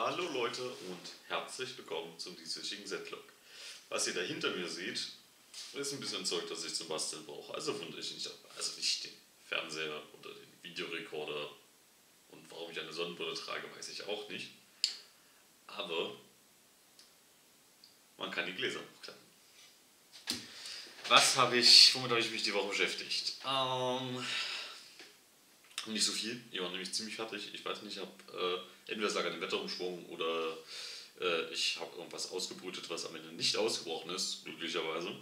Hallo Leute und herzlich willkommen zum dieswöchigen Z-Log. Was ihr da hinter mir seht, ist ein bisschen Zeug, das ich zum Basteln brauche. Also wundere ich nicht, also nicht den Fernseher oder den Videorekorder, und warum ich eine Sonnenbrille trage, weiß ich auch nicht. Aber man kann die Gläser hochklappen. Womit habe ich mich die Woche beschäftigt? Nicht so viel, ich war nämlich ziemlich fertig. Ich weiß nicht, ich habe entweder es lag an dem Wetterumschwung oder ich habe irgendwas ausgebrütet, was am Ende nicht ausgebrochen ist, glücklicherweise.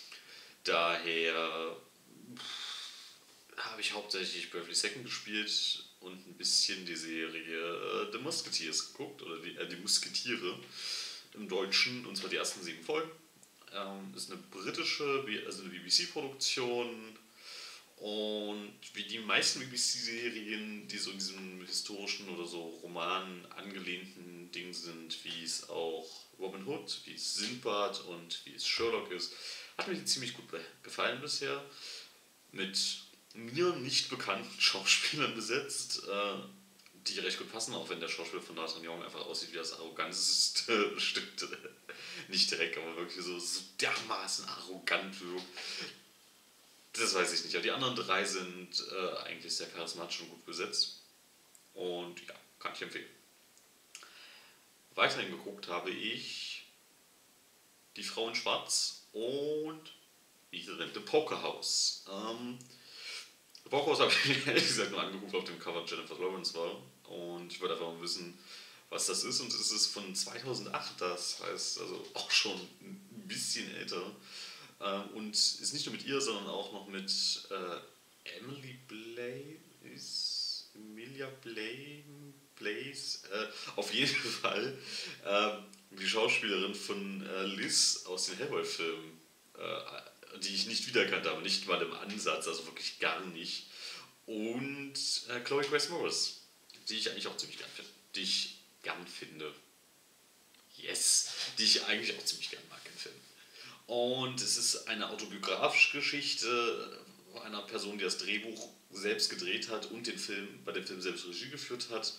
Daher habe ich hauptsächlich Bravely Second gespielt und ein bisschen die Serie The Musketeers geguckt, oder die Musketiere im Deutschen, und zwar die ersten 7 Folgen. Ist eine britische, also eine BBC-Produktion. Und wie die meisten BBC-Serien, die so in diesem historischen oder so Roman angelehnten Ding sind, wie es auch Robin Hood, wie es Sinbad und wie es Sherlock ist, hat mir die ziemlich gut gefallen bisher. Mit mir nicht bekannten Schauspielern besetzt, die recht gut passen, auch wenn der Schauspieler von D'Artagnan einfach aussieht wie das arroganteste Stück, nicht direkt, aber wirklich so dermaßen arrogant wirkt. Das weiß ich nicht, aber die anderen 3 sind eigentlich sehr charismatisch und gut besetzt. Und ja, kann ich empfehlen. Weiterhin geguckt habe ich Die Frau in Schwarz und The Pokerhaus. The Pokerhaus habe ich mir ehrlich gesagt nur angeguckt, auf dem Cover Jennifer Lawrence war. Und ich wollte einfach mal wissen, was das ist. Und es ist von 2008, das heißt also auch schon ein bisschen älter. Und ist nicht nur mit ihr, sondern auch noch mit Emilia Blaze, auf jeden Fall die Schauspielerin von Liz aus den Hellboy-Filmen, die ich nicht wiedererkannt habe, nicht mal im Ansatz, also wirklich gar nicht. Und Chloe Grace Moretz, die ich eigentlich auch ziemlich gern finde. Yes, die ich eigentlich auch ziemlich gern mag im Film. Und es ist eine autobiografische Geschichte einer Person, die das Drehbuch selbst gedreht hat und bei dem Film selbst Regie geführt hat,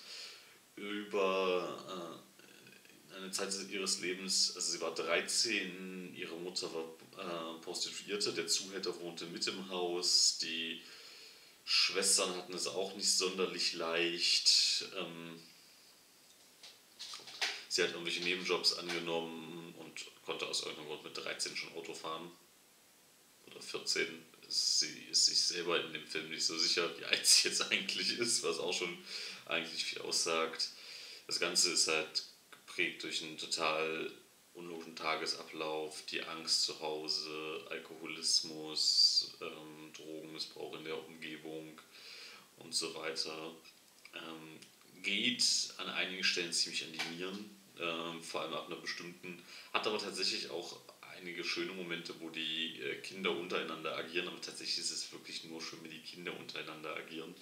über eine Zeit ihres Lebens. Also sie war 13, ihre Mutter war Prostituierte, der Zuhälter wohnte mit im Haus, die Schwestern hatten es auch nicht sonderlich leicht. Sie hat irgendwelche Nebenjobs angenommen und konnte aus irgendeinem Grund mit 13 schon Auto fahren. Oder 14. Sie ist sich selber in dem Film nicht so sicher, wie alt sie jetzt eigentlich ist, was auch schon eigentlich viel aussagt. Das Ganze ist halt geprägt durch einen total unlogischen Tagesablauf, die Angst zu Hause, Alkoholismus, Drogenmissbrauch in der Umgebung und so weiter. Geht an einigen Stellen ziemlich an die Nieren, vor allem ab einer bestimmten, hat aber tatsächlich auch einige schöne Momente, wo die Kinder untereinander agieren, aber tatsächlich ist es wirklich nur schön, wenn die Kinder untereinander agieren.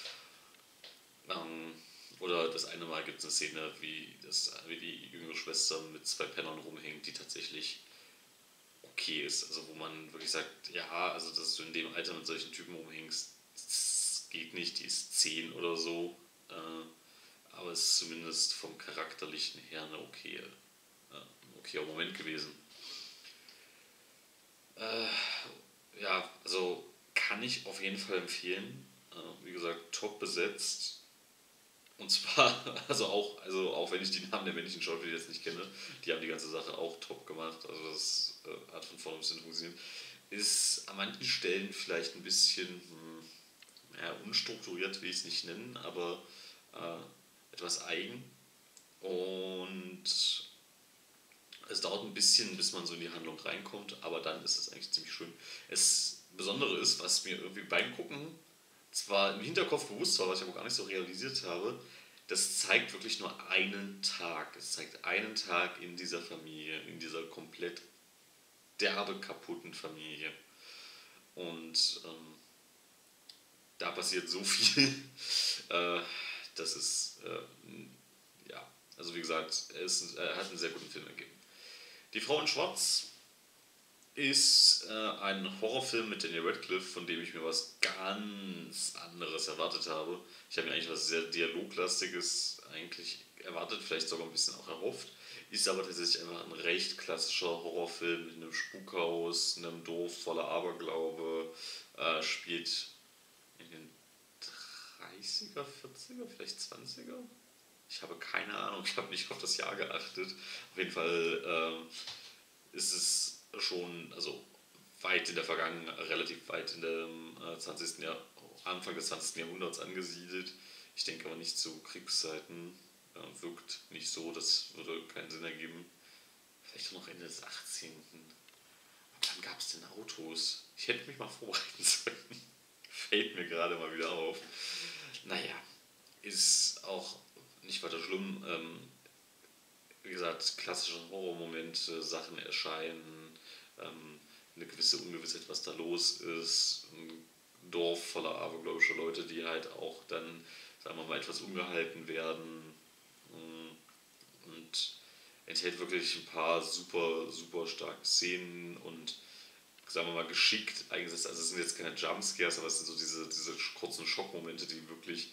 Oder das eine Mal gibt es eine Szene, wie die jüngere Schwester mit 2 Pennern rumhängt, die tatsächlich okay ist. Also wo man wirklich sagt, ja, also dass du in dem Alter mit solchen Typen rumhängst, das geht nicht, die ist 10 oder so. Aber es ist zumindest vom Charakterlichen her ein okayer Moment gewesen. Ja, also kann ich auf jeden Fall empfehlen. Wie gesagt, top besetzt. Und zwar, also auch wenn ich die Namen der männlichen Schauspieler jetzt nicht kenne, die haben die ganze Sache auch top gemacht. Also das hat von vorne bis hinten funktioniert. Ist an manchen Stellen vielleicht ein bisschen unstrukturiert, will ich es nicht nennen, aber etwas eigen. Und es dauert ein bisschen, bis man so in die Handlung reinkommt, aber dann ist es eigentlich ziemlich schön. Das Besondere ist, was mir irgendwie beim Gucken zwar im Hinterkopf bewusst war, was ich aber gar nicht so realisiert habe, das zeigt wirklich nur einen Tag. Es zeigt einen Tag in dieser Familie, in dieser komplett derbe kaputten Familie. Und da passiert so viel. Das ist, ja, also wie gesagt, er hat einen sehr guten Film ergeben. Die Frau in Schwarz ist ein Horrorfilm mit Daniel Radcliffe, von dem ich mir was ganz anderes erwartet habe. Ich habe mir eigentlich was sehr Dialoglastiges eigentlich erwartet, vielleicht sogar ein bisschen auch erhofft. Ist aber tatsächlich einfach ein recht klassischer Horrorfilm mit einem Spukhaus, einem Dorf voller Aberglaube, spielt in den 30er, 40er, vielleicht 20er? Ich habe keine Ahnung, ich habe nicht auf das Jahr geachtet. Auf jeden Fall ist es schon, also weit in der Vergangenheit, relativ weit in dem 20. Jahr, Anfang des 20. Jahrhunderts angesiedelt. Ich denke aber nicht zu Kriegszeiten. Wirkt nicht so, das würde keinen Sinn ergeben. Vielleicht auch noch Ende des 18. Aber wann gab es denn Autos? Ich hätte mich mal vorbereiten sollen. Fällt mir gerade mal wieder auf. Naja, ist auch nicht weiter schlimm. Wie gesagt, klassische Horrormomente, Sachen erscheinen, eine gewisse Ungewissheit, was da los ist, ein Dorf voller abergläubischer Leute, die halt auch dann, sagen wir mal, etwas ungehalten werden und enthält wirklich ein paar super, super starke Szenen und sagen wir mal geschickt eingesetzt. Also es sind jetzt keine Jumpscares, aber es sind so diese kurzen Schockmomente, die wirklich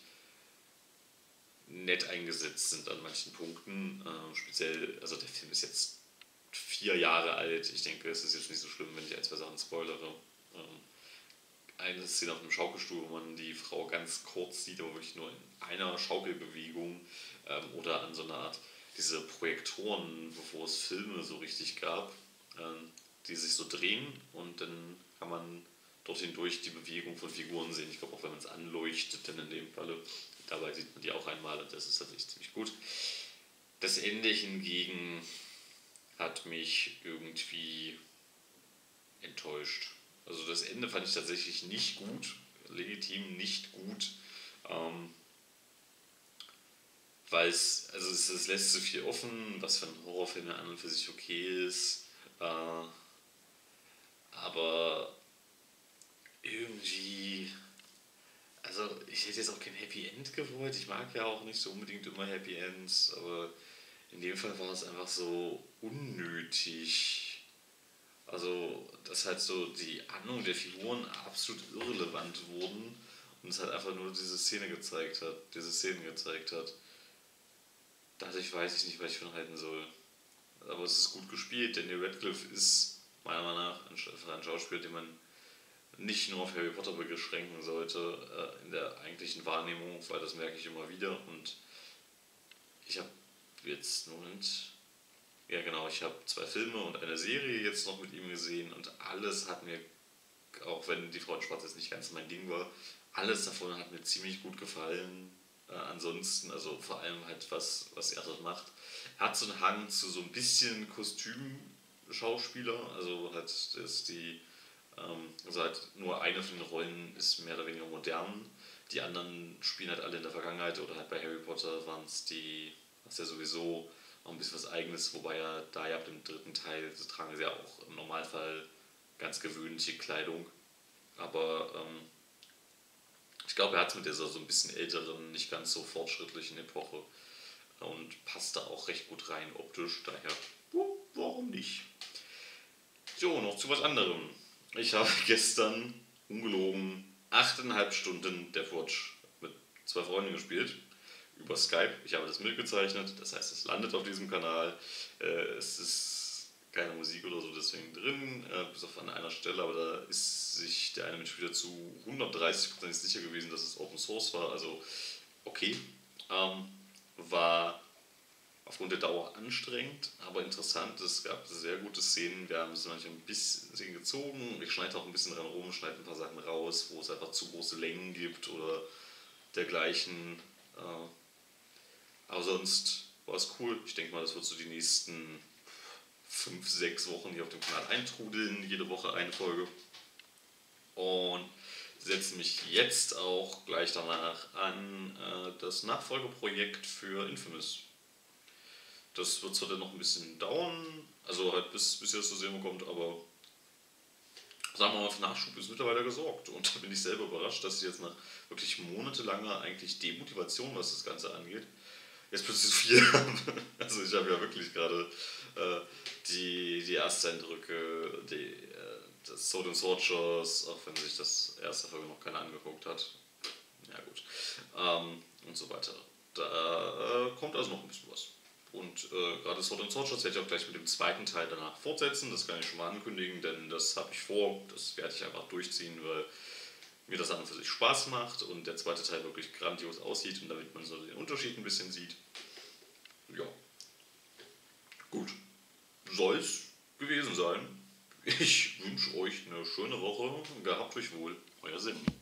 nett eingesetzt sind an manchen Punkten. Speziell, also der Film ist jetzt 4 Jahre alt. Ich denke, es ist jetzt nicht so schlimm, wenn ich ein, zwei Sachen spoilere. Eine Szene auf einem Schaukelstuhl, wo man die Frau ganz kurz sieht, aber wirklich nur in einer Schaukelbewegung oder an so einer Art, diese Projektoren, bevor es Filme so richtig gab, die sich so drehen und dann kann man dort hindurch die Bewegung von Figuren sehen. Ich glaube auch, wenn man es anleuchtet, dann in dem Falle, dabei sieht man die auch einmal und das ist tatsächlich ziemlich gut. Das Ende hingegen hat mich irgendwie enttäuscht. Also das Ende fand ich tatsächlich nicht gut, legitim nicht gut, ähm, weil es lässt so viel offen, was für ein Horrorfilm ja an und für sich okay ist, aber irgendwie, also ich hätte jetzt auch kein Happy End gewollt, ich mag ja auch nicht so unbedingt immer Happy Ends, aber in dem Fall war es einfach so unnötig. Also, dass halt so die Handlung der Figuren absolut irrelevant wurden und es halt einfach nur diese Szenen gezeigt hat. Dadurch weiß ich nicht, was ich von halten soll. Aber es ist gut gespielt. Daniel Radcliffe ist meiner Meinung nach ein Schauspieler, den man nicht nur auf Harry Potter beschränken sollte in der eigentlichen Wahrnehmung, weil das merke ich immer wieder. Und ich habe jetzt, Moment, ja genau, ich habe 2 Filme und eine Serie jetzt noch mit ihm gesehen und alles hat mir, auch wenn die Frau in Schwarz jetzt nicht ganz mein Ding war, alles davon hat mir ziemlich gut gefallen. Ansonsten, also vor allem halt was er dort macht. Er hat so einen Hang zu so ein bisschen Kostümschauspieler, also halt also halt nur eine von den Rollen ist mehr oder weniger modern. Die anderen spielen halt alle in der Vergangenheit oder halt bei Harry Potter waren es was ja sowieso auch ein bisschen was Eigenes, wobei ja da ja ab dem dritten Teil so tragen sie ja auch im Normalfall ganz gewöhnliche Kleidung. Aber ich glaube, er hat es mit dieser so ein bisschen älteren, nicht ganz so fortschrittlichen Epoche und passt da auch recht gut rein optisch. Daher, warum nicht? So, noch zu was anderem. Ich habe gestern, ungelogen, 8,5 Stunden Deathwatch mit 2 Freunden gespielt. Über Skype. Ich habe das mitgezeichnet, das heißt, es landet auf diesem Kanal. Es ist keine Musik oder so deswegen drin, bis auf an einer Stelle, aber da ist sich der eine Mitspieler zu 130% sicher gewesen, dass es Open Source war. Also, okay. War aufgrund der Dauer anstrengend, aber interessant. Es gab sehr gute Szenen. Wir haben es manchmal ein bisschen gezogen. Ich schneide auch ein bisschen dran rum, schneide ein paar Sachen raus, wo es einfach zu große Längen gibt oder dergleichen. Aber sonst war es cool. Ich denke mal, das wird so die nächsten 5, 6 Wochen hier auf dem Kanal eintrudeln. Jede Woche eine Folge. Und setze mich jetzt auch gleich danach an das Nachfolgeprojekt für Infamous. Das wird zwar dann noch ein bisschen dauern, also halt bis ihr das zu sehen bekommt, aber sagen wir mal, für Nachschub ist mittlerweile gesorgt. Und da bin ich selber überrascht, dass sie jetzt nach wirklich monatelanger eigentlich Demotivation, was das Ganze angeht, jetzt plötzlich so viel haben. Also ich habe ja wirklich gerade die Ersteindrücke, das Sword and Sorcerers, auch wenn sich das erste Folge noch keiner angeguckt hat. Ja gut. Und so weiter. Da kommt also noch ein bisschen was. Und gerade Sword and Sorcerers werde ich auch gleich mit dem zweiten Teil danach fortsetzen. Das kann ich schon mal ankündigen, denn das habe ich vor. Das werde ich einfach durchziehen, weil mir das an und für sich Spaß macht und der zweite Teil wirklich grandios aussieht und damit man so den Unterschied ein bisschen sieht. Ja, gut. Soll es gewesen sein. Ich wünsche euch eine schöne Woche. Gehabt euch wohl. Euer Sinn.